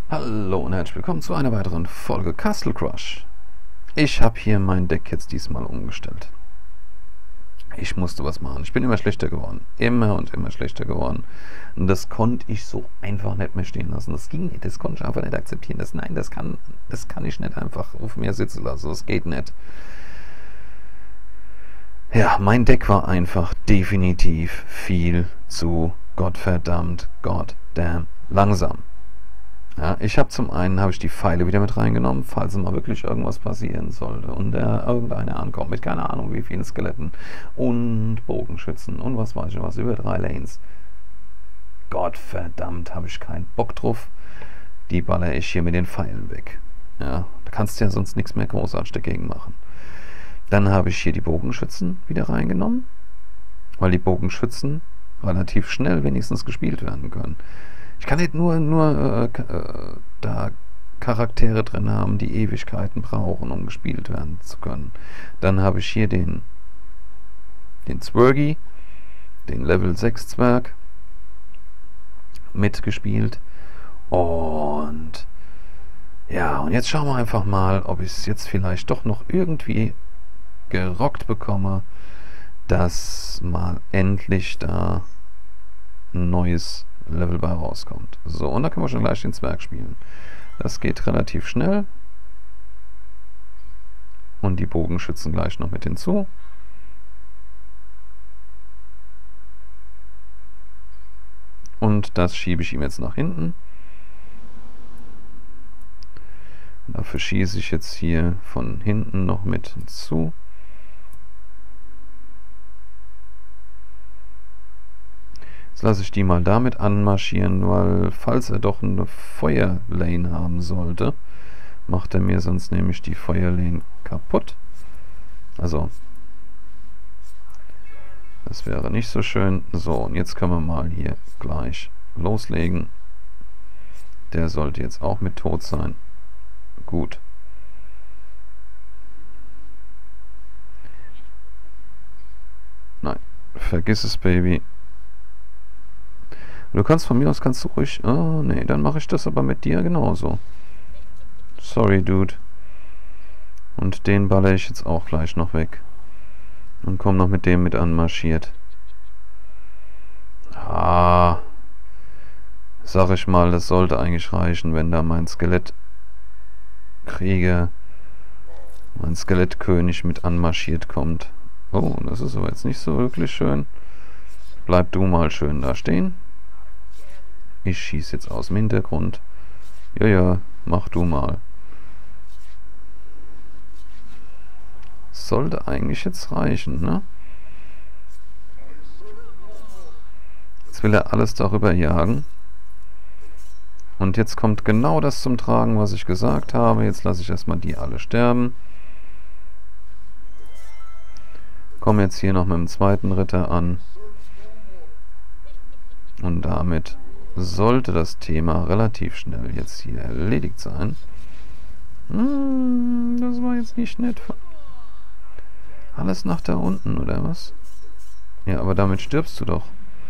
Hallo und herzlich willkommen zu einer weiteren Folge Castle Crush. Ich habe hier mein Deck jetzt diesmal umgestellt. Ich musste was machen. Ich bin immer schlechter geworden. Immer und immer schlechter geworden. Und das konnte ich so einfach nicht mehr stehen lassen. Das ging nicht. Das konnte ich einfach nicht akzeptieren. Das kann ich nicht einfach auf mir sitzen lassen. Das geht nicht. Ja, mein Deck war einfach definitiv viel zu Gottverdammt, goddamn langsam. Ja, zum einen habe ich die Pfeile wieder mit reingenommen, falls mal wirklich irgendwas passieren sollte und irgendeiner ankommt mit keine Ahnung wie vielen Skeletten und Bogenschützen und was weiß ich was, über 3 Lanes. Gottverdammt, habe ich keinen Bock drauf. Die baller ich hier mit den Pfeilen weg. Ja, da kannst du ja sonst nichts mehr großartig dagegen machen. Dann habe ich hier die Bogenschützen wieder reingenommen, weil die Bogenschützen relativ schnell wenigstens gespielt werden können. Ich kann nicht nur da Charaktere drin haben, die Ewigkeiten brauchen, um gespielt werden zu können. Dann habe ich hier den Zwergi, den Level 6 Zwerg, mitgespielt. Und ja, und jetzt schauen wir einfach mal, ob ich es jetzt vielleicht doch noch irgendwie gerockt bekomme, dass mal endlich da ein neues Level bei rauskommt. So, und da können wir schon gleich den Zwerg spielen. Das geht relativ schnell. Und die Bogenschützen gleich noch mit hinzu. Und das schiebe ich ihm jetzt nach hinten. Dafür schieße ich jetzt hier von hinten noch mit hinzu. Jetzt lasse ich die mal damit anmarschieren, weil falls er doch eine Feuerlane haben sollte, macht er mir sonst nämlich die Feuerlane kaputt. Also, das wäre nicht so schön. So, und jetzt können wir mal hier gleich loslegen. Der sollte jetzt auch mit tot sein. Gut. Nein, vergiss es, Baby. Du kannst von mir aus, kannst du ruhig... Oh, nee, dann mache ich das aber mit dir genauso. Sorry, Dude. Und den baller ich jetzt auch gleich noch weg. Und komm noch mit dem mit anmarschiert. Ah. Sag ich mal, das sollte eigentlich reichen, wenn da mein Skelettkrieger, mein Skelettkönig mit anmarschiert kommt. Oh, das ist aber jetzt nicht so wirklich schön. Bleib du mal schön da stehen. Ich schieße jetzt aus dem Hintergrund. Ja, mach du mal. Sollte eigentlich jetzt reichen, ne? Jetzt will er alles darüber jagen. Und jetzt kommt genau das zum Tragen, was ich gesagt habe. Jetzt lasse ich erstmal die alle sterben. Komme jetzt hier noch mit dem zweiten Ritter an. Und damit sollte das Thema relativ schnell jetzt hier erledigt sein. Das war jetzt nicht nett. Alles nach da unten, oder was? Ja, aber damit stirbst du doch.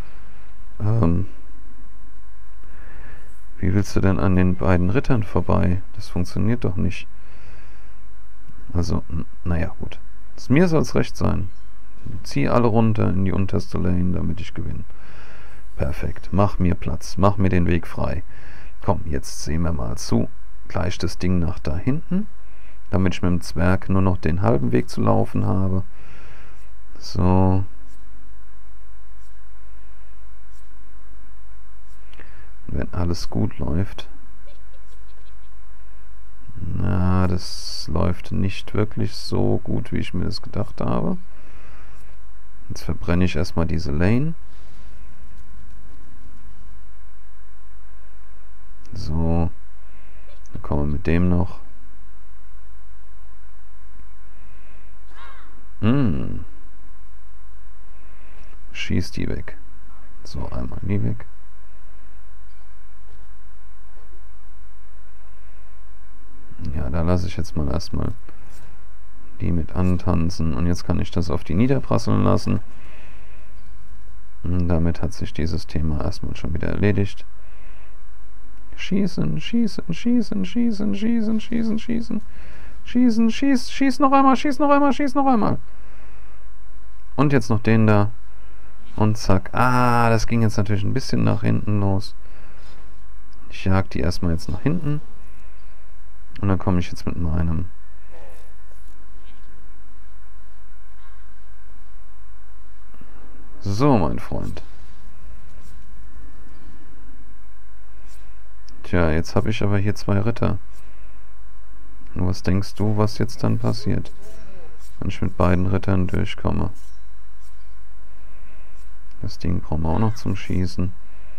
Wie willst du denn an den beiden Rittern vorbei? Das funktioniert doch nicht. Also, naja, gut. Mir soll es recht sein. Zieh alle runter in die unterste Lane, damit ich gewinne. Perfekt. Mach mir Platz. Mach mir den Weg frei. Komm, jetzt sehen wir mal zu. Gleich das Ding nach da hinten, damit ich mit dem Zwerg nur noch den halben Weg zu laufen habe. So. Und wenn alles gut läuft. Na, das läuft nicht wirklich so gut, wie ich mir das gedacht habe. Jetzt verbrenne ich erstmal diese Lane. So, dann kommen wir mit dem noch. Schießt die weg. So, einmal die weg. Ja, da lasse ich jetzt mal erstmal die mit antanzen. Und jetzt kann ich das auf die niederprasseln lassen. Und damit hat sich dieses Thema erstmal schon wieder erledigt. Schießen, schießen, schießen, schießen, schießen, schießen, schießen. Schießen, schieß noch einmal, schieß noch einmal, schieß noch einmal. Und jetzt noch den da. Und zack. Ah, das ging jetzt natürlich ein bisschen nach hinten los. Ich jag die erstmal jetzt nach hinten. Und dann komme ich jetzt mit meinem. So, mein Freund. Tja, jetzt habe ich aber hier 2 Ritter. Und was denkst du, was jetzt dann passiert, wenn ich mit beiden Rittern durchkomme? Das Ding brauchen wir auch noch zum Schießen.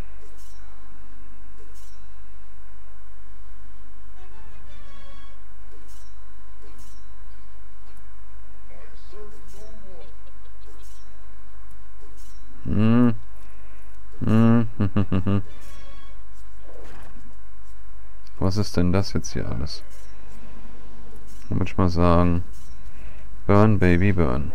Was ist denn das jetzt hier alles? Da würde ich mal sagen, burn, baby, burn.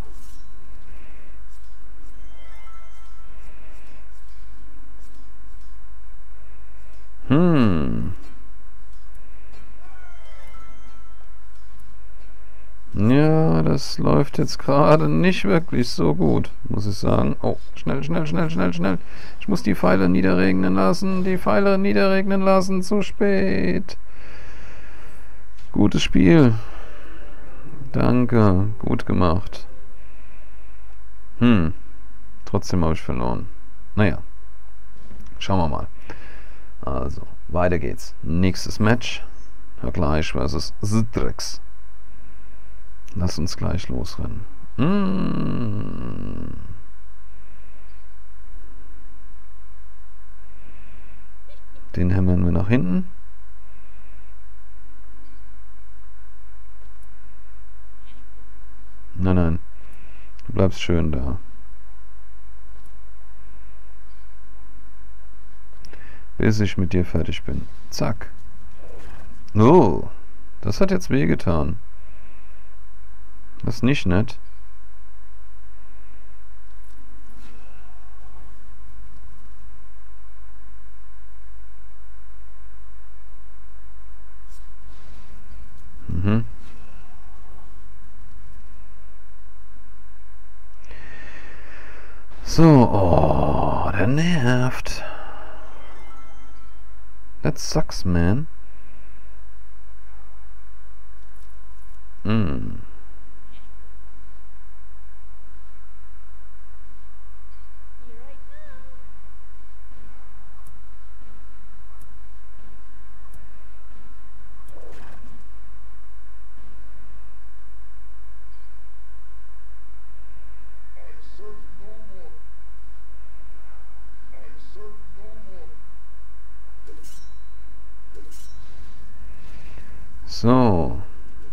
Ja, das läuft jetzt gerade nicht wirklich so gut, muss ich sagen. Oh, schnell, schnell, schnell, schnell, schnell. Ich muss die Pfeile niederregnen lassen. Die Pfeile niederregnen lassen. Zu spät. Gutes Spiel. Danke. Gut gemacht. Trotzdem habe ich verloren. Naja. Schauen wir mal. Also, weiter geht's. Nächstes Match. Vergleich versus Zdrex. Lass uns gleich losrennen. Den hämmern wir nach hinten. Nein, nein. Du bleibst schön da. Bis ich mit dir fertig bin. Zack. Oh, das hat jetzt wehgetan. Das ist nicht nett. So, oh, der nervt. That sucks, man. So.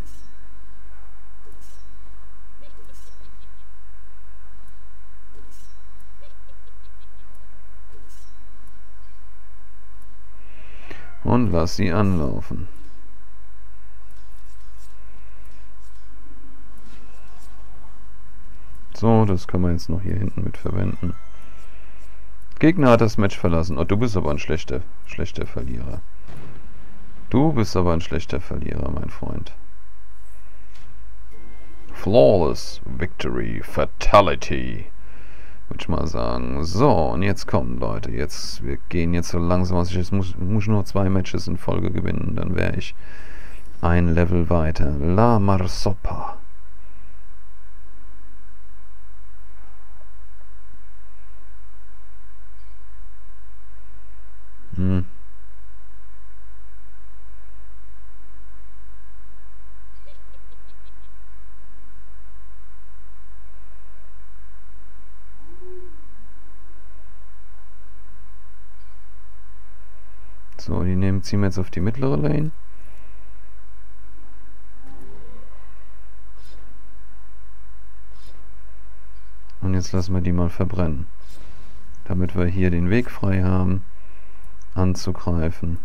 Und lass sie anlaufen. So, das kann man jetzt noch hier hinten mit verwenden. Gegner hat das Match verlassen. Oh, du bist aber ein schlechter Verlierer. Du bist aber ein schlechter Verlierer, mein Freund. Flawless Victory, Fatality, würde ich mal sagen. So, und jetzt kommen, Leute. Wir gehen jetzt so langsam aus. Ich muss nur 2 Matches in Folge gewinnen. Dann wäre ich ein Level weiter. La Marsoppa. So, ziehen wir jetzt auf die mittlere Lane. Und jetzt lassen wir die mal verbrennen. Damit wir hier den Weg frei haben, anzugreifen.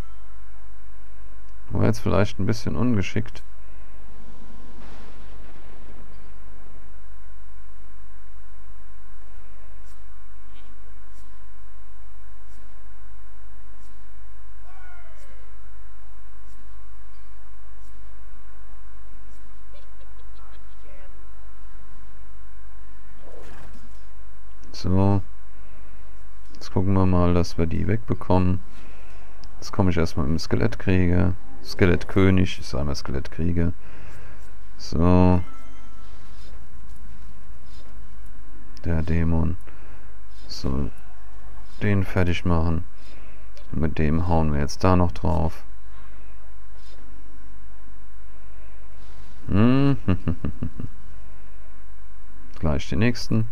War jetzt vielleicht ein bisschen ungeschickt. So. Jetzt gucken wir mal, dass wir die wegbekommen. Jetzt komme ich erstmal im Skelettkrieger. Skelettkönig, ich sage mal Skelettkrieger. So. Der Dämon. So. Den fertig machen. Und mit dem hauen wir jetzt da noch drauf. Gleich die nächsten.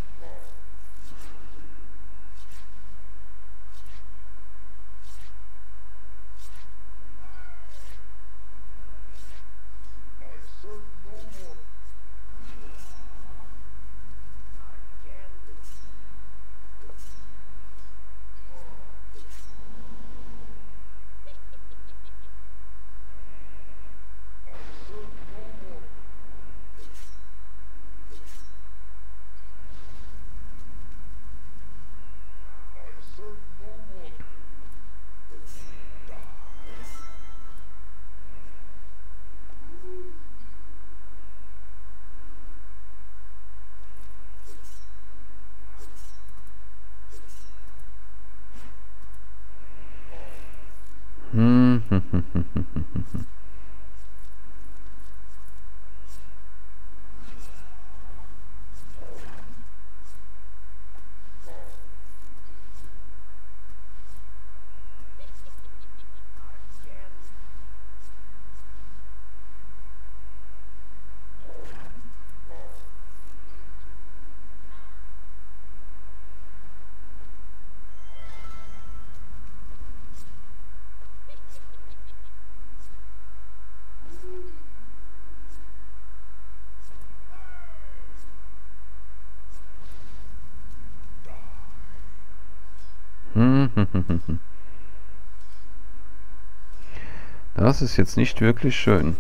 Das ist jetzt nicht wirklich schön.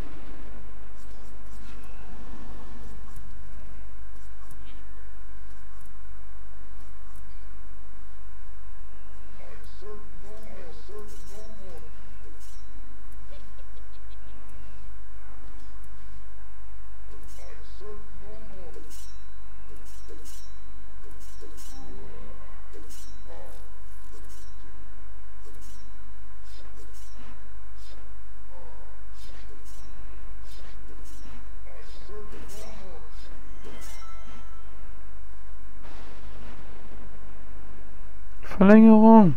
Verlängerung.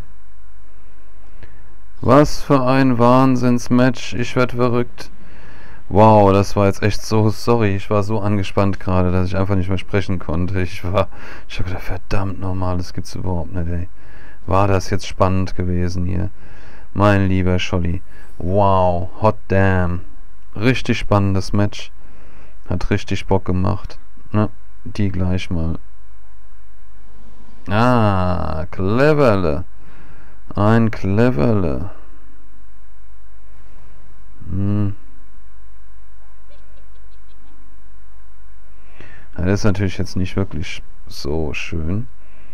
Was für ein Wahnsinnsmatch. Ich werde verrückt. Wow, das war jetzt echt so... Sorry, ich war so angespannt gerade, dass ich einfach nicht mehr sprechen konnte. Ich habe gedacht, verdammt nochmal, das gibt's überhaupt nicht, ey. War das jetzt spannend gewesen hier. Mein lieber Scholli. Wow, hot damn. Richtig spannendes Match. Hat richtig Bock gemacht. Na, die gleich mal. Ah, cleverle. Ein cleverle. Ja, das ist natürlich jetzt nicht wirklich so schön.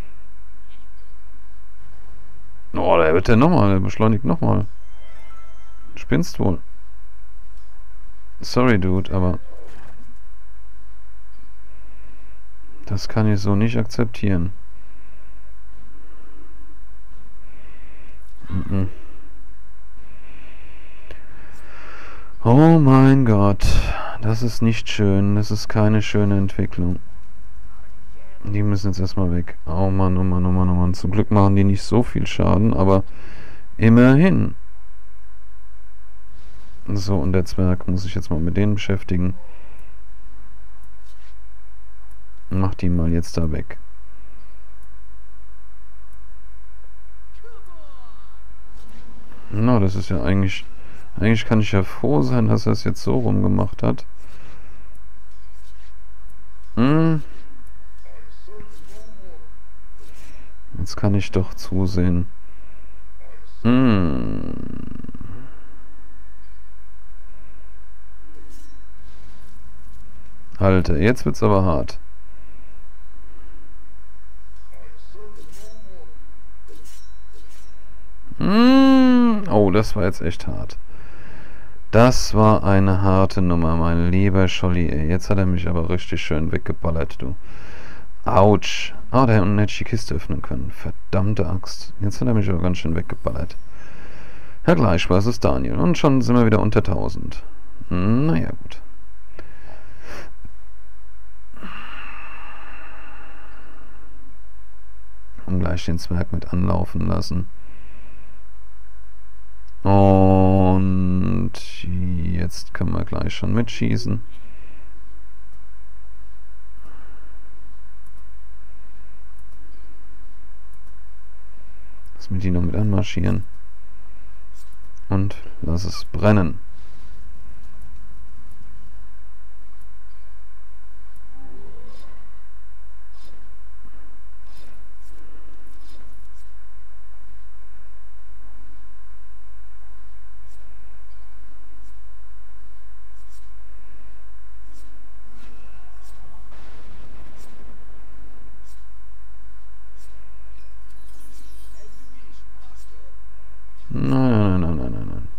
Oh, der wird ja nochmal, der beschleunigt nochmal. Spinnst wohl. Sorry, Dude, aber das kann ich so nicht akzeptieren. Oh mein Gott, das ist nicht schön, das ist keine schöne Entwicklung. Die müssen jetzt erstmal weg. Oh Mann, oh Mann, oh Mann, oh Mann. Zum Glück machen die nicht so viel Schaden, aber immerhin. So, und der Zwerg muss sich jetzt mal mit denen beschäftigen. Mach die mal jetzt da weg. Na, das ist ja eigentlich... Eigentlich kann ich ja froh sein, dass er es jetzt so rumgemacht hat. Jetzt kann ich doch zusehen. Alter, jetzt wird's aber hart. Oh, das war jetzt echt hart. Das war eine harte Nummer, mein lieber Scholli. Jetzt hat er mich aber richtig schön weggeballert, du. Autsch. Ah, da unten hätte ich die Kiste öffnen können. Verdammte Axt. Jetzt hat er mich aber ganz schön weggeballert. Herr Gleichschweiß ist Daniel. Und schon sind wir wieder unter 1000. Naja, gut. Und gleich den Zwerg mit anlaufen lassen. Und jetzt können wir gleich schon mitschießen. Lass mich die noch mit anmarschieren. Und lass es brennen. Nein, nein, nein, nein, nein, nein.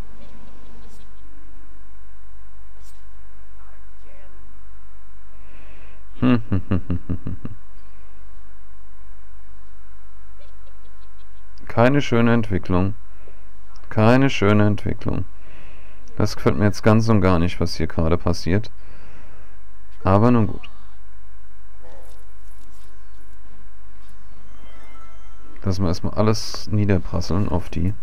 Keine schöne Entwicklung. Keine schöne Entwicklung. Das gefällt mir jetzt ganz und gar nicht, was hier gerade passiert. Aber nun gut. Lassen wir erstmal alles niederprasseln auf die.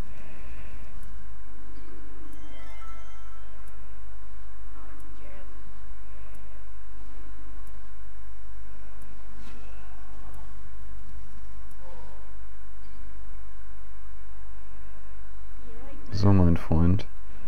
So, mein Freund.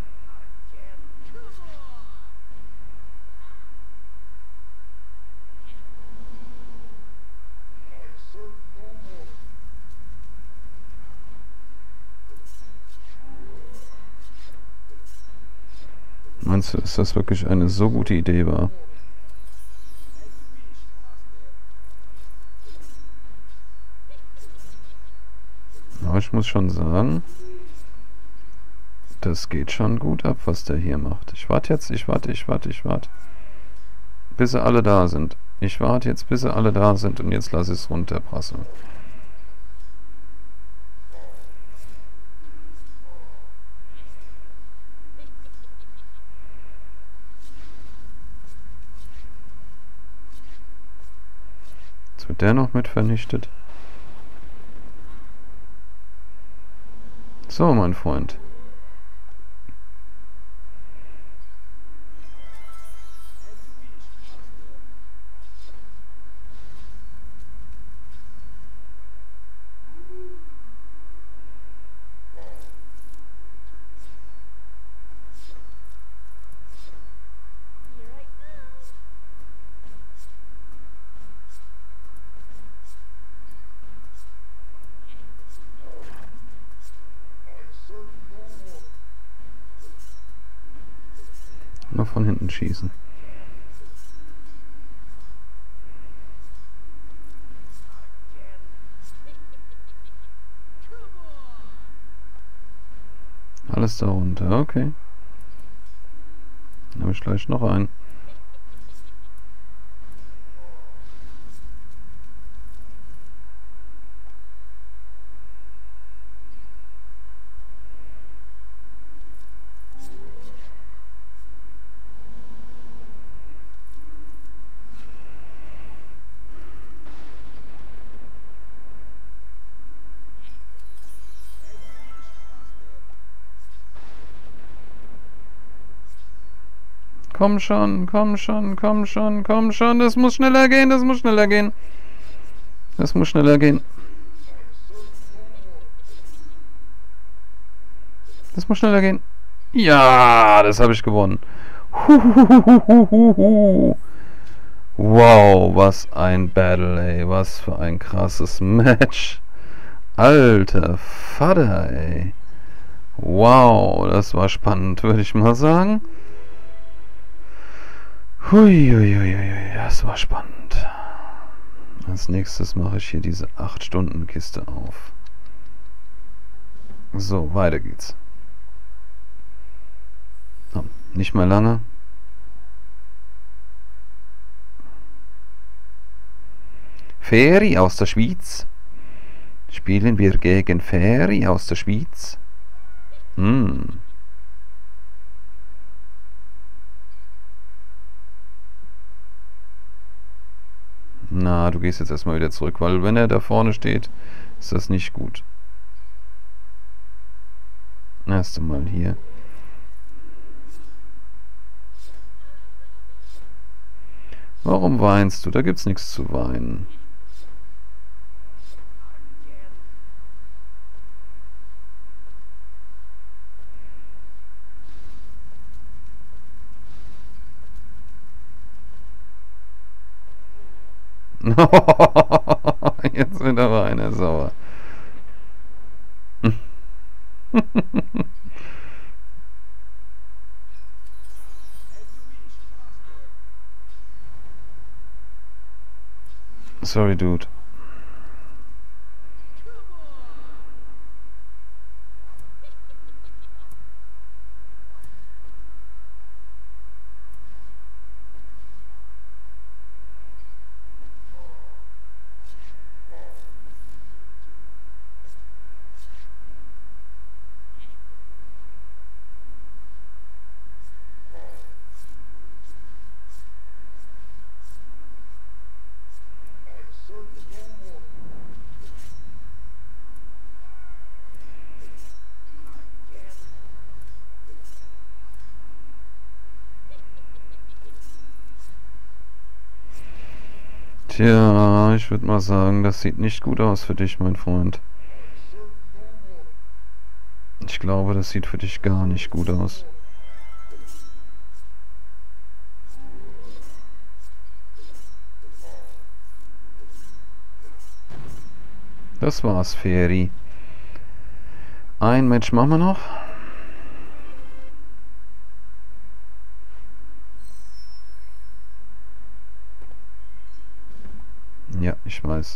Meinst du, dass das wirklich eine so gute Idee war? Aber ich muss schon sagen, das geht schon gut ab, was der hier macht. Ich warte jetzt, ich warte. Bis sie alle da sind. Ich warte jetzt, bis sie alle da sind und jetzt lasse ich es runterprasseln. Jetzt wird der noch mit vernichtet. So, mein Freund. Mal von hinten schießen. Alles darunter, okay. Dann habe ich gleich noch einen. Komm schon, komm schon, komm schon, komm schon. Das muss schneller gehen, das muss schneller gehen. Das muss schneller gehen. Das muss schneller gehen. Ja, das habe ich gewonnen. Wow, was ein Battle, ey. Was für ein krasses Match. Alter Vater, ey. Wow, das war spannend, würde ich mal sagen. Huiuiuiui, das war spannend. Als nächstes mache ich hier diese 8-Stunden-Kiste auf. So, weiter geht's. Oh, nicht mehr lange. Feri aus der Schweiz. Spielen wir gegen Feri aus der Schweiz? Na, du gehst jetzt erstmal wieder zurück, weil wenn er da vorne steht, ist das nicht gut. Erst einmal hier. Warum weinst du? Da gibt's nichts zu weinen. Jetzt wird aber einer sauer. Sorry, dude. Tja, ich würde mal sagen, das sieht nicht gut aus für dich, mein Freund. Ich glaube, das sieht für dich gar nicht gut aus. Das war's, Feri. Ein Match machen wir noch. Ja, ich weiß.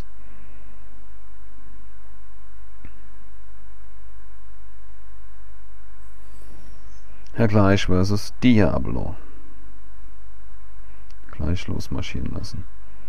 Herr Gleich versus Diablo. Gleich losmarschieren lassen.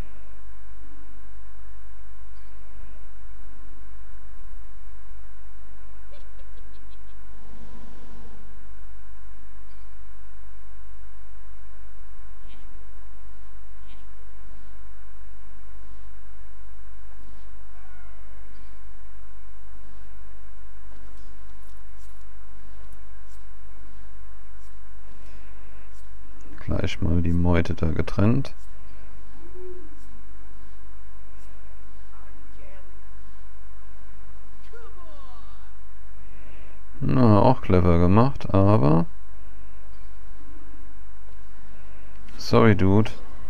Gleich mal die Meute da getrennt. Na, auch clever gemacht, aber... Sorry, dude.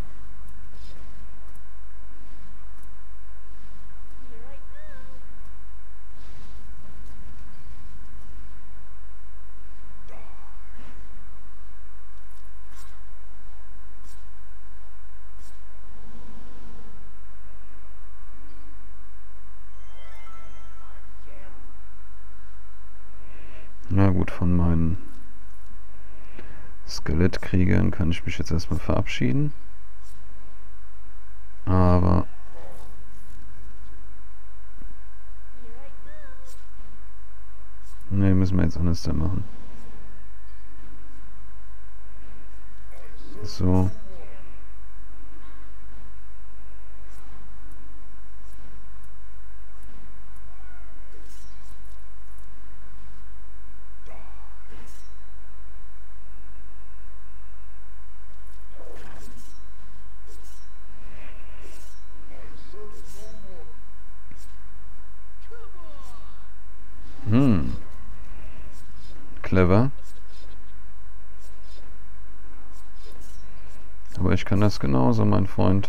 Na gut, von meinen Skelettkriegern kann ich mich jetzt erstmal verabschieden. Aber... Ne, müssen wir jetzt anders da machen. So. Clever. Aber ich kann das genauso, mein Freund.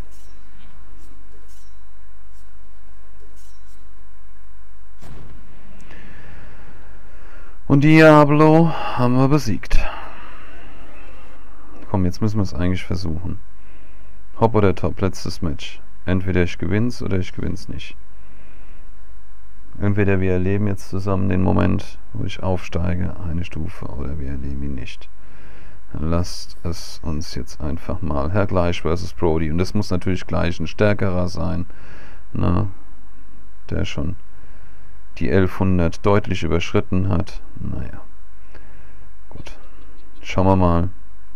Und Diablo haben wir besiegt. Komm, jetzt müssen wir es eigentlich versuchen. Hopp oder top, letztes Match. Entweder ich gewinn's oder ich gewinn's nicht. Entweder wir erleben jetzt zusammen den Moment, wo ich aufsteige, eine Stufe, oder wir erleben ihn nicht. lasst es uns jetzt einfach mal. Herr Gleich versus Brody. Und das muss natürlich gleich ein stärkerer sein. Na, der schon die 1100 deutlich überschritten hat. Naja, gut. Schauen wir mal.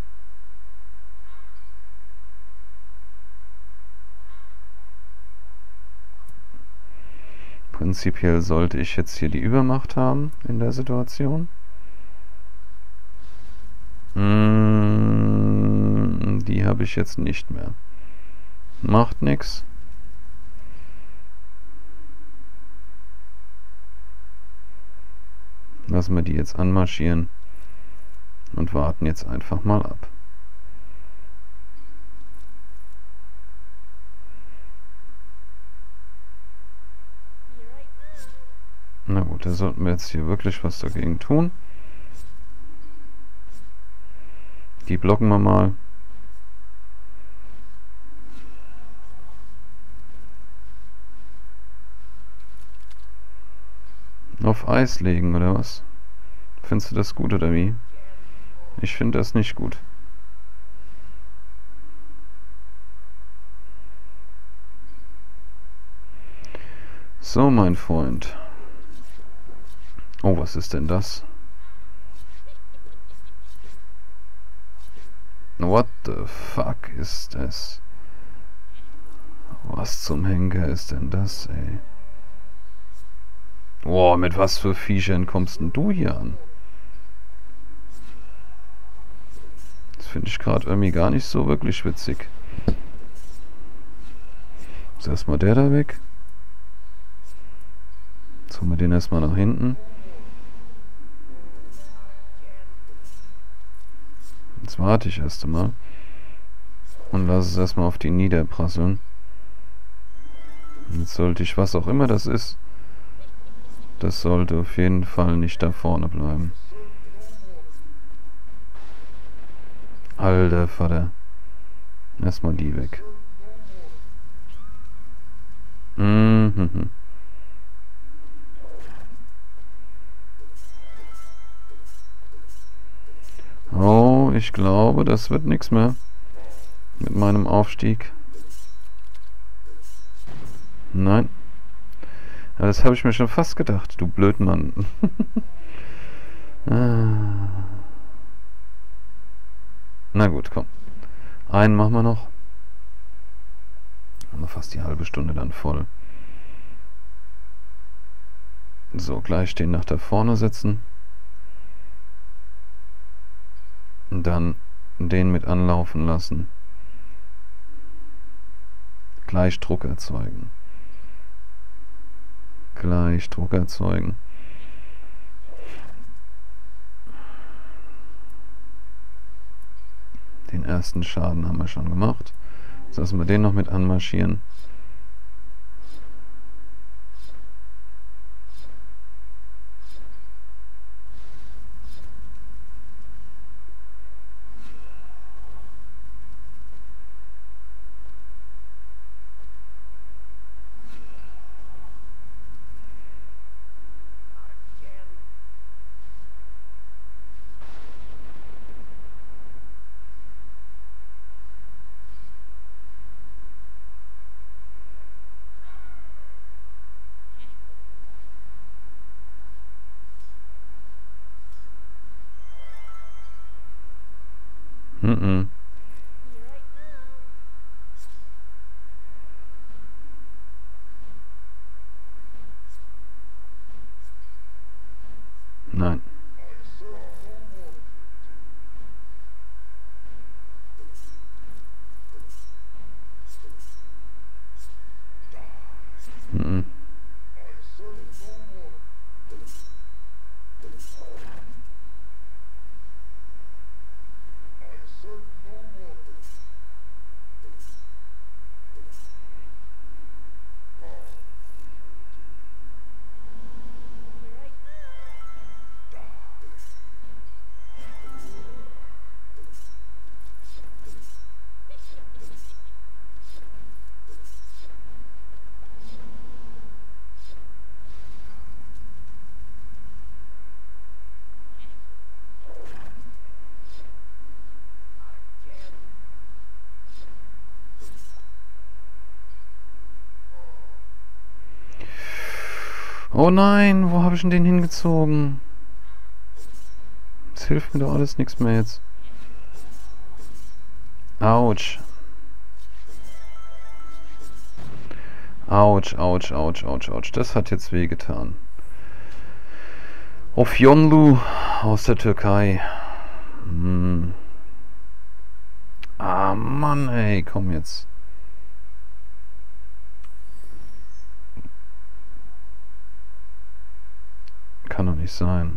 Prinzipiell sollte ich jetzt hier die Übermacht haben in der Situation. Die habe ich jetzt nicht mehr. Macht nix. Lassen wir die jetzt anmarschieren und warten jetzt einfach mal ab. Na gut, da sollten wir jetzt hier wirklich was dagegen tun. Die blocken wir mal. Auf Eis legen, oder was? Findest du das gut, oder wie? Ich finde das nicht gut. So, mein Freund. Oh, was ist denn das? What the fuck ist das? Was zum Henker ist denn das, ey? Boah, mit was für Viechern kommst denn du hier an? Das finde ich gerade irgendwie gar nicht so wirklich witzig. Ist erstmal der da weg. Jetzt holen wir den erstmal nach hinten. Jetzt warte ich erst einmal. Und lasse es erstmal auf die niederprasseln. Jetzt sollte ich, was auch immer das ist, das sollte auf jeden Fall nicht da vorne bleiben. Alter Vater. Erstmal die weg. Oh, ich glaube, das wird nichts mehr mit meinem Aufstieg. Nein. Ja, das habe ich mir schon fast gedacht, du Blödmann. Na gut, komm. Einen machen wir noch. Haben wir fast die halbe Stunde dann voll. So, gleich den nach da vorne setzen. Und dann den mit anlaufen lassen. Gleich Druck erzeugen. Gleich Druck erzeugen. Den ersten Schaden haben wir schon gemacht. Jetzt lassen wir den noch mit anmarschieren. Oh nein, wo habe ich denn den hingezogen? Das hilft mir doch alles nichts mehr jetzt. Autsch. Autsch, Autsch, Autsch, Autsch, Autsch. Das hat jetzt wehgetan. Auf Yonlu aus der Türkei. Hm. Ah, Mann, ey, komm jetzt. Kann doch nicht sein.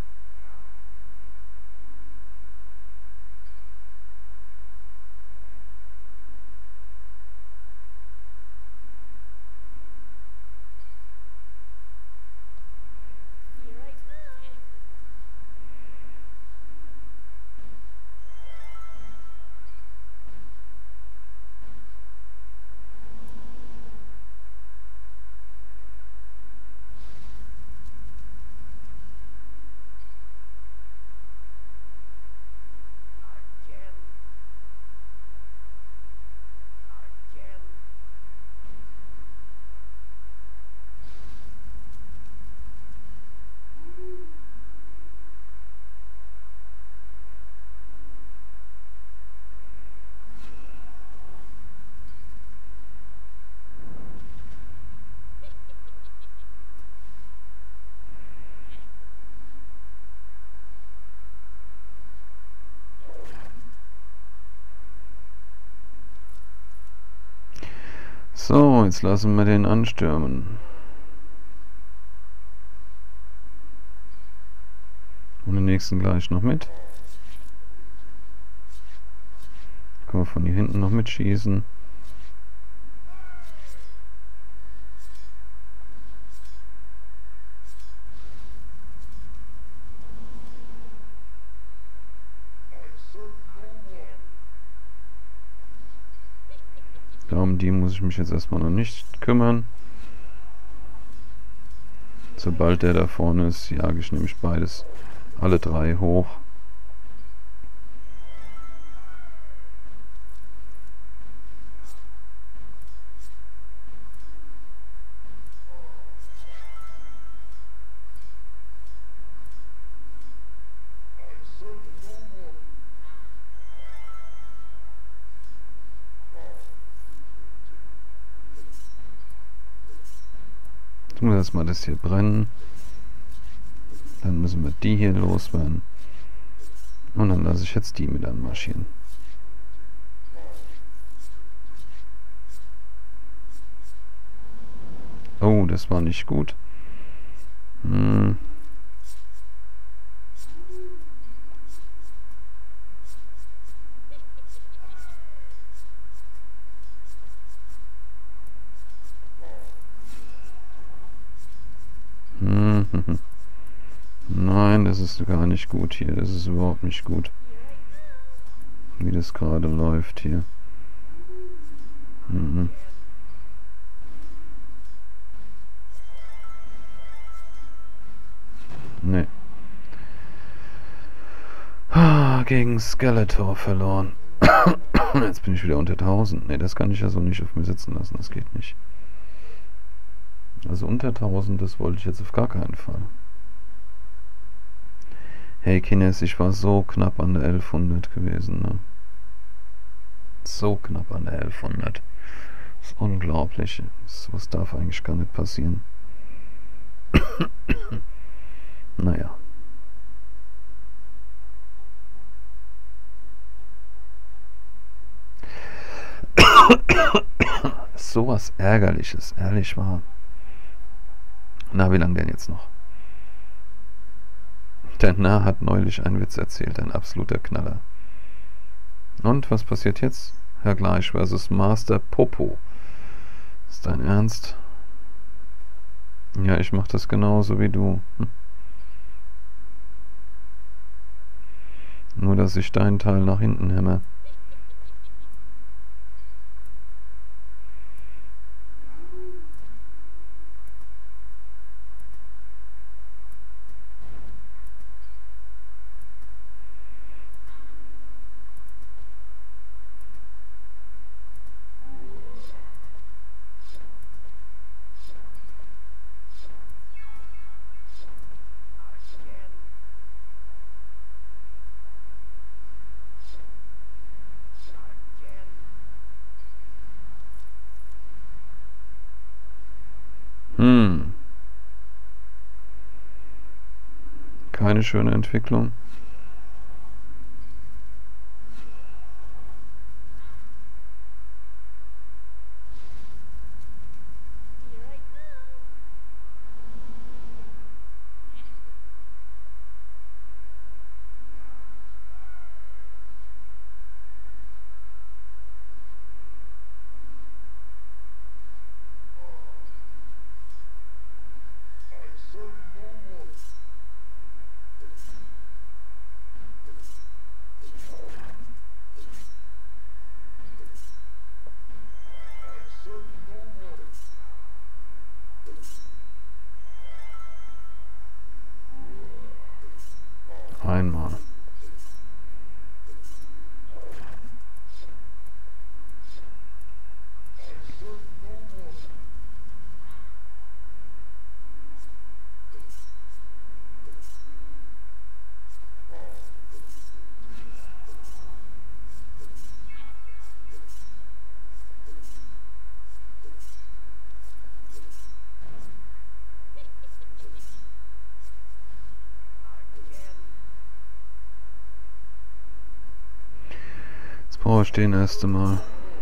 So, jetzt lassen wir den anstürmen. Und den nächsten gleich noch mit. Können wir von hier hinten noch mitschießen. Um die muss ich mich jetzt erstmal noch nicht kümmern. Sobald der da vorne ist, jage ich nämlich beides, alle drei hoch. Jetzt muss erstmal das hier brennen. Dann müssen wir die hier loswerden. Und dann lasse ich jetzt die mit anmarschieren. Oh, das war nicht gut. Hm. Nein, das ist gar nicht gut hier. Das ist überhaupt nicht gut. Wie das gerade läuft hier. Nee. Gegen Skeletor verloren. Jetzt bin ich wieder unter 1000. Ne, das kann ich ja so nicht auf mir sitzen lassen. Das geht nicht. Also unter 1000, das wollte ich jetzt auf gar keinen Fall. Hey Kines, ich war so knapp an der 1100 gewesen, ne? So knapp an der 1100. Das ist unglaublich. Was darf eigentlich gar nicht passieren. Naja. Sowas Ärgerliches, ehrlich wahr. Na, wie lange denn jetzt noch? Der Narr hat neulich einen Witz erzählt, ein absoluter Knaller. Und, was passiert jetzt? Herr Gleich versus Master Popo. Ist dein Ernst? Ja, ich mach das genauso wie du. Nur, dass ich deinen Teil nach hinten hämme. Keine schöne Entwicklung. Einmal. Jetzt brauche ich den erste Mal.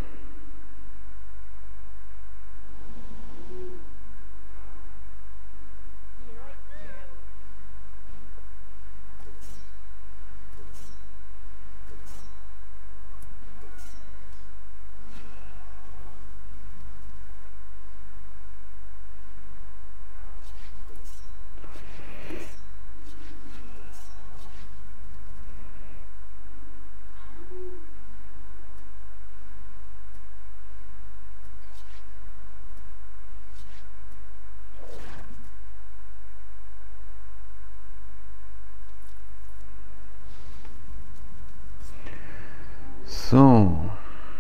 So.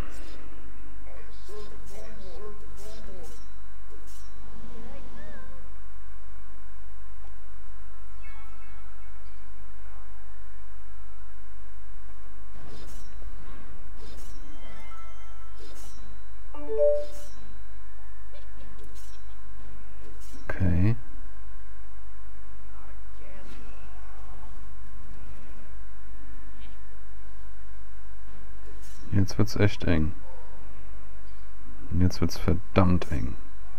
Okay. Jetzt wird's echt eng. Jetzt wird's verdammt eng.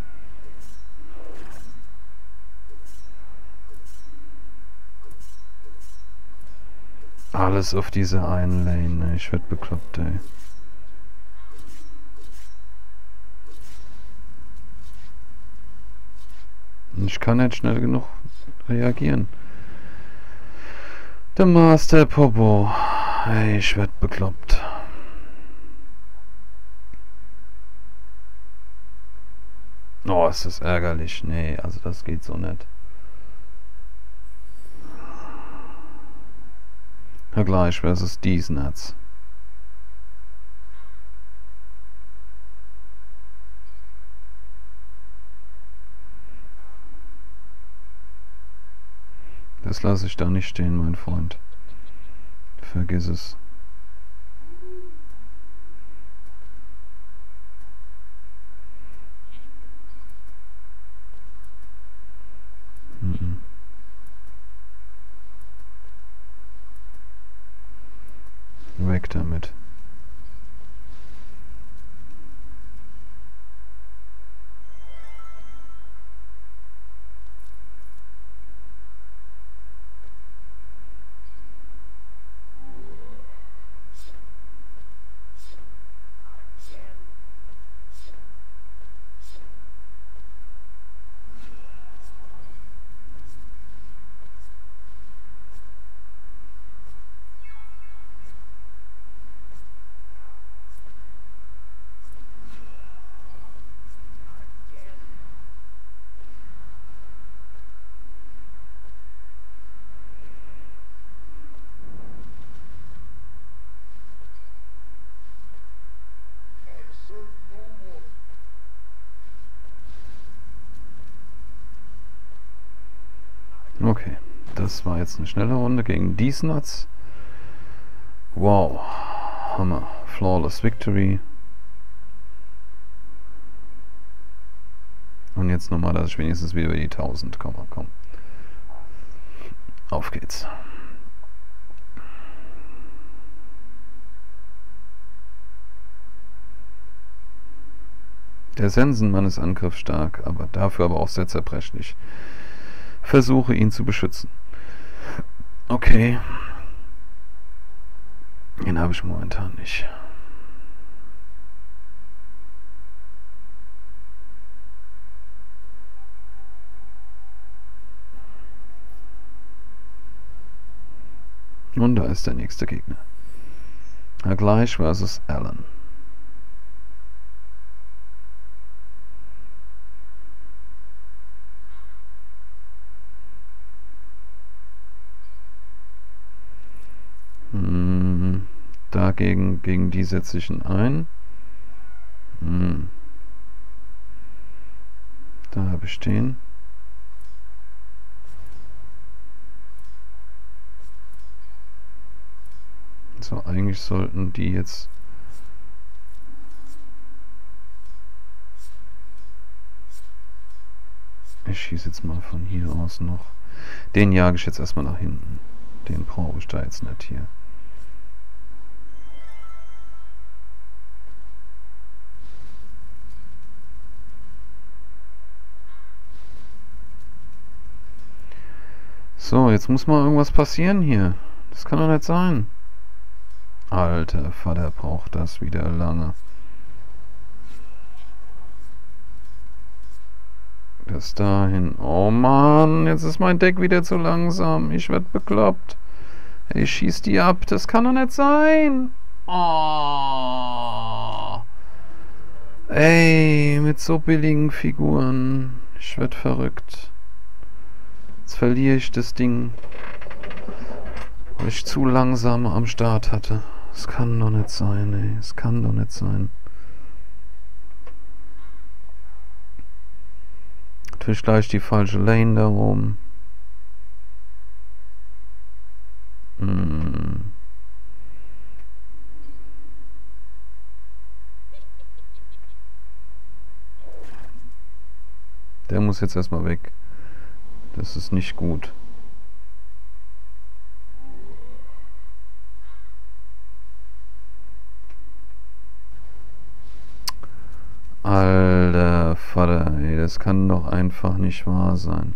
Alles auf diese einen Lane, ich werd bekloppt, ey. Ich kann nicht schnell genug reagieren. Der Master Popo. Ey, ich werd bekloppt. Oh, ist das ärgerlich. Nee, also das geht so nicht. Ja, gleich versus diesen Netz. Das lasse ich da nicht stehen, mein Freund. Vergiss es. Weg damit. Okay, das war jetzt eine schnelle Runde gegen Diesnuts. Wow, Hammer, flawless victory. Und jetzt jetzt nochmal, dass ich wenigstens wieder über die 1000 komme. Komm. Auf geht's. Der Sensenmann ist angriffsstark, aber dafür aber auch sehr zerbrechlich. Versuche ihn zu beschützen. Okay. Den habe ich momentan nicht. Und da ist der nächste Gegner. Gleich versus Alan. Gegen die setze ich ihn ein. Da habe ich den. So, eigentlich sollten die jetzt... Ich schieße jetzt mal von hier aus noch. Den jage ich jetzt erstmal nach hinten. Den brauche ich da jetzt nicht hier. So, jetzt muss mal irgendwas passieren hier. Das kann doch nicht sein. Alter Vater, braucht das wieder lange. Das dahin. Oh Mann, jetzt ist mein Deck wieder zu langsam. Ich werd bekloppt. Ich schieß die ab. Das kann doch nicht sein. Oh. Ey, mit so billigen Figuren. Ich werd verrückt. Jetzt verliere ich das Ding, weil ich zu langsam am Start hatte. Es kann doch nicht sein, ey. Es kann doch nicht sein. Natürlich gleich die falsche Lane da oben. Der muss jetzt erstmal weg. Das ist nicht gut. Alter Vater, ey, das kann doch einfach nicht wahr sein.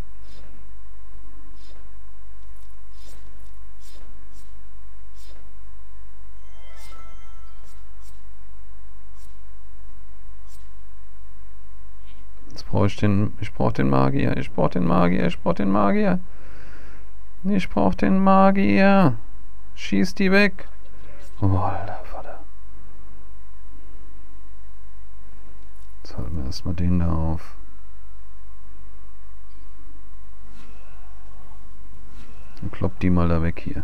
Jetzt brauche ich den Magier, ich brauche den Magier, ich brauche den Magier. Ich brauche den Magier. Schieß die weg. Oh, Alter Vater. Jetzt halten wir erstmal den da auf. Und klopp die mal da weg hier.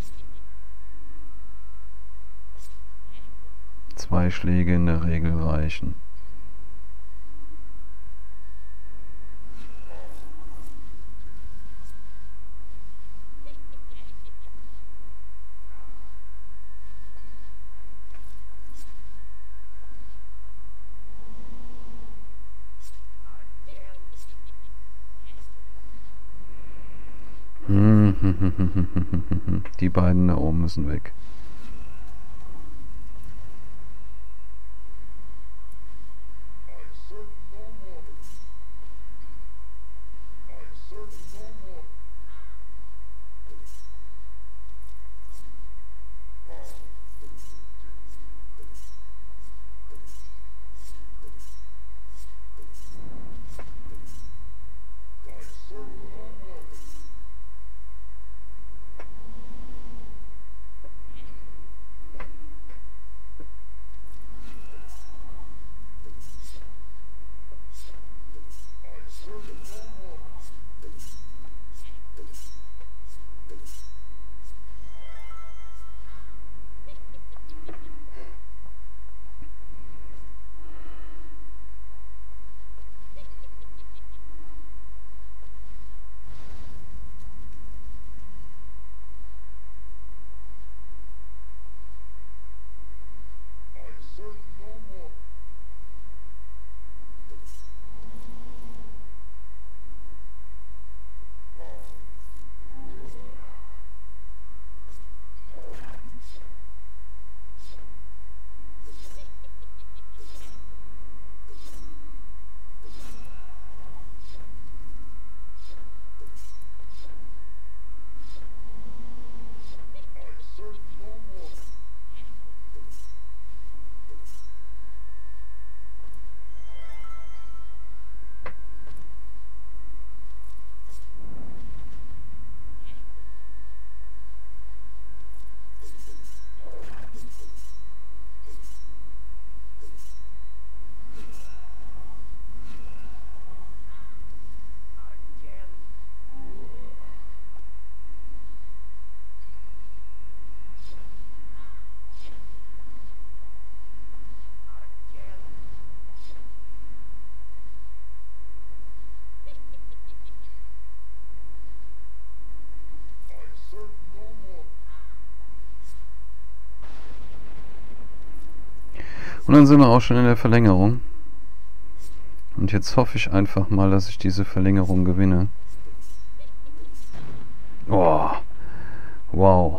2 Schläge in der Regel reichen. Die beiden da oben müssen weg. Und dann sind wir auch schon in der Verlängerung. Und jetzt hoffe ich einfach mal, dass ich diese Verlängerung gewinne. Oh, wow.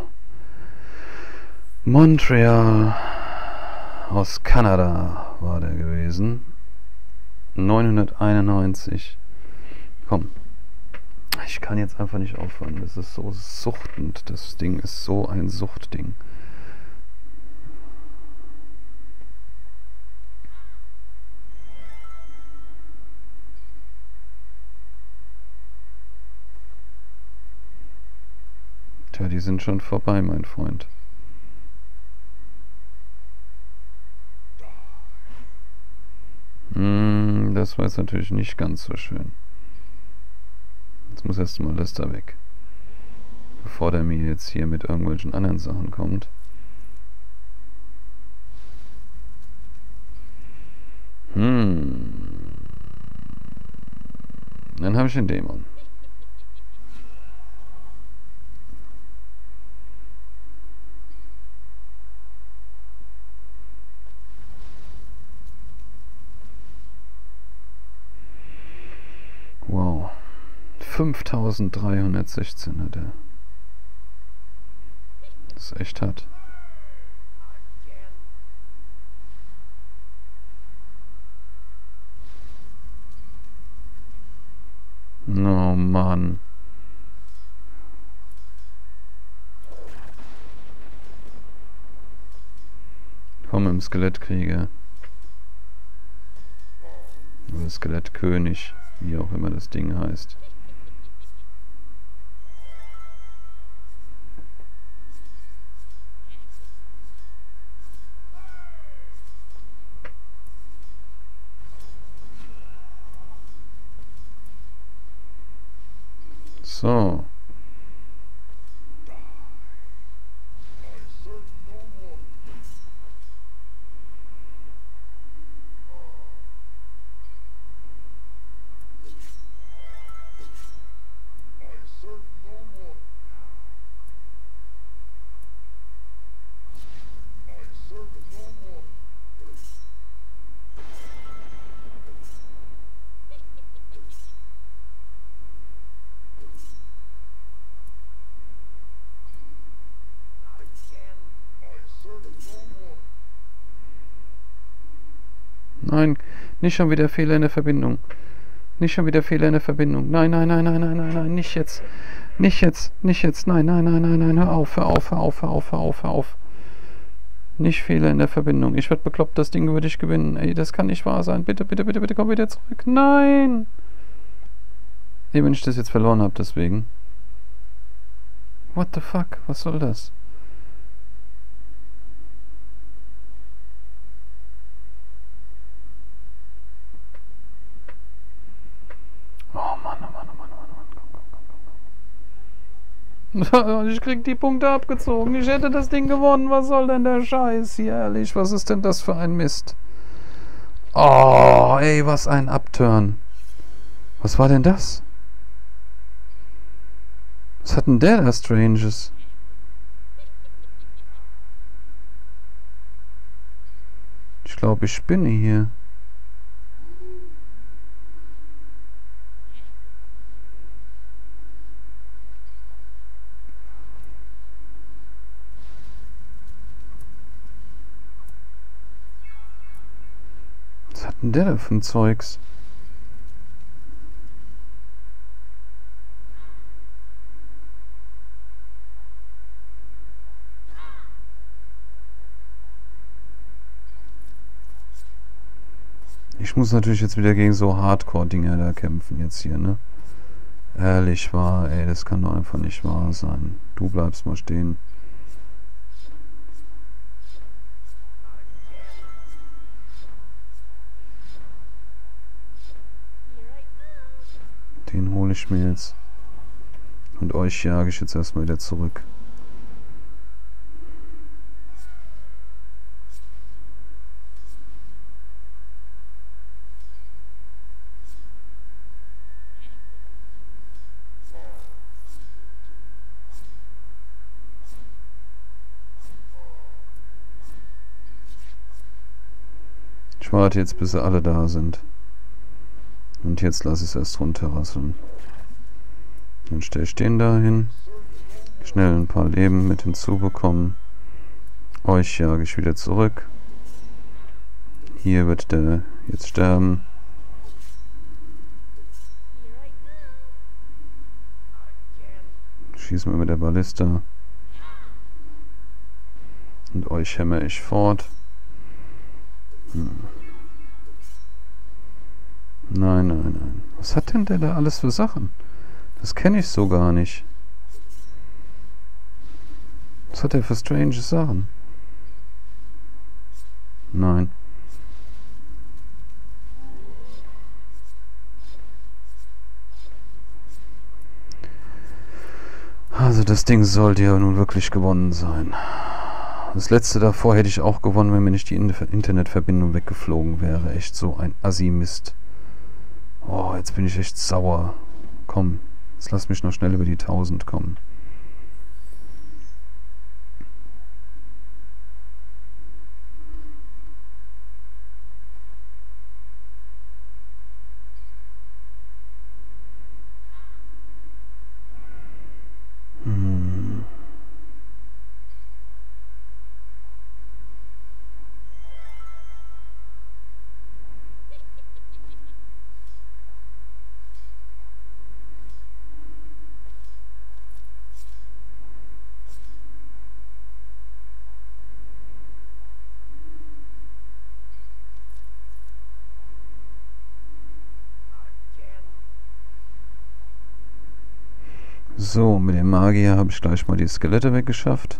Montreal aus Kanada war der gewesen. 991. Komm. Ich kann jetzt einfach nicht aufhören. Das ist so suchtend. Das Ding ist so ein Suchtding. Tja, die sind schon vorbei, mein Freund. Das war jetzt natürlich nicht ganz so schön. Jetzt muss erstmal das da weg. Bevor der mir jetzt hier mit irgendwelchen anderen Sachen kommt. Dann habe ich den Dämon. Wow. 5316 hat er. Das ist echt hart. Oh Mann. Komm im Skelettkrieger. Oder Skelettkönig, wie auch immer das Ding heißt. So. Nein, nicht schon wieder Fehler in der Verbindung. Nicht schon wieder Fehler in der Verbindung. Nein, nein, nein, nein, nein, nein, nein, nicht jetzt. Nicht jetzt, nicht jetzt. Nein, nein, nein, nein, nein, hör auf, hör auf, hör auf, hör auf, hör auf, hör auf. Nicht Fehler in der Verbindung. Ich werde bekloppt, das Ding würde ich gewinnen. Ey, das kann nicht wahr sein. Bitte, bitte, bitte, bitte, komm wieder zurück. Nein! Ey, wenn ich das jetzt verloren habe, deswegen. What the fuck? Was soll das? Oh Mann, oh Mann, oh Mann, oh Mann, oh Mann. Komm, komm, komm, komm. Ich krieg die Punkte abgezogen. Ich hätte das Ding gewonnen. Was soll denn der Scheiß hier, ehrlich? Was ist denn das für ein Mist? Oh, ey, was ein Upturn. Was war denn das? Was hat denn der da Stranges? Ich glaube, ich spinne hier. Was hat denn der da für ein Zeugs? Ich muss natürlich jetzt wieder gegen so Hardcore-Dinger da kämpfen jetzt hier, ne? Ehrlich wahr, ey, das kann doch einfach nicht wahr sein. Du bleibst mal stehen. Den hole ich mir jetzt. Und euch jage ich jetzt erstmal wieder zurück. warte jetzt, bis sie alle da sind. Und jetzt lasse ich es erst runterrasseln. Dann stelle ich den da hin. Schnell ein paar Leben mit hinzubekommen. Euch jage ich wieder zurück. Hier wird der jetzt sterben. Schießen wir mit der Ballista. Und euch hämmer ich fort. Nein, nein, nein. Was hat denn der da alles für Sachen? Das kenne ich so gar nicht. Was hat der für strange Sachen? Nein. Also das Ding sollte ja nun wirklich gewonnen sein. Das letzte davor hätte ich auch gewonnen, wenn mir nicht die Internetverbindung weggeflogen wäre. Echt so ein Assi-Mist. Oh, jetzt bin ich echt sauer. Komm, jetzt lass mich noch schnell über die 1000 kommen. So, mit dem Magier habe ich gleich mal die Skelette weggeschafft.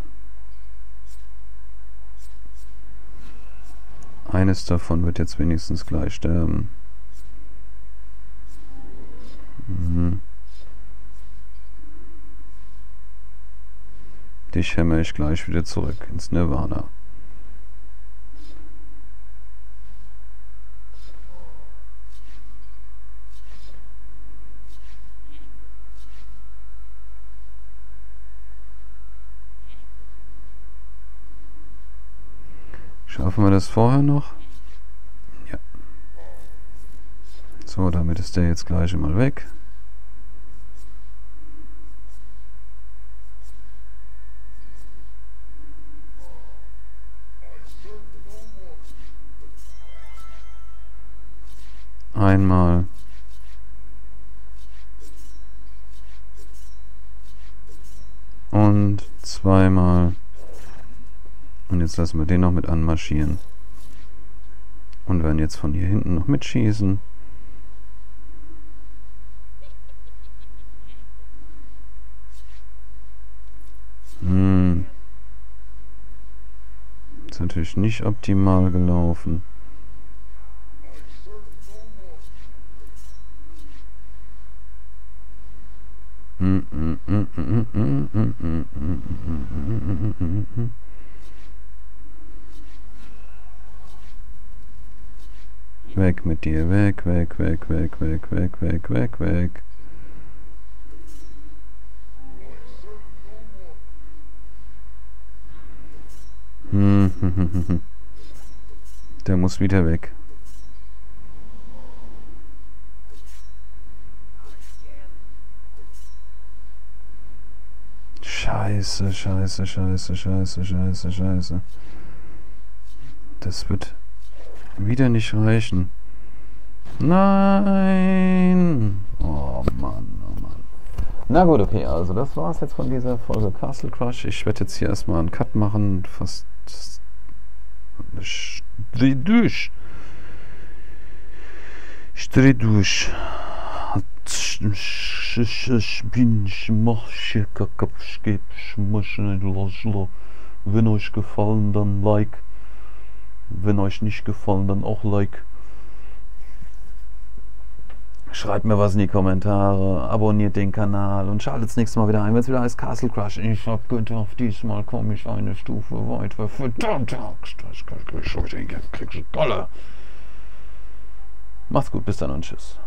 Eines davon wird jetzt wenigstens gleich sterben. Dich hämmer ich gleich wieder zurück ins Nirvana. Schaffen wir das vorher noch? Ja. So, damit ist der jetzt gleich mal weg. Einmal. Und zweimal. Und jetzt lassen wir den noch mit anmarschieren. Und werden jetzt von hier hinten noch mitschießen. Ist natürlich nicht optimal gelaufen. Weg mit dir, weg, weg, weg, weg, weg, weg, weg, weg, weg. Der muss wieder weg. Scheiße, scheiße, scheiße, scheiße, scheiße, scheiße. Das wird wieder nicht reichen. Nein! Oh Mann, oh Mann. Na gut, okay, also das war's jetzt von dieser Folge Castle Crush. Ich werde jetzt hier erstmal einen Cut machen. Fast Ich dreh durch. Wenn euch gefallen, dann Like. Wenn euch nicht gefallen, dann auch Like. Schreibt mir was in die Kommentare, abonniert den Kanal und schaltet das nächste Mal wieder ein, wenn es wieder heißt Castle Crush. Ich hab gedacht, diesmal komme ich eine Stufe weiter. Verdammt, kriegst du Dolle. Macht's gut, bis dann und tschüss.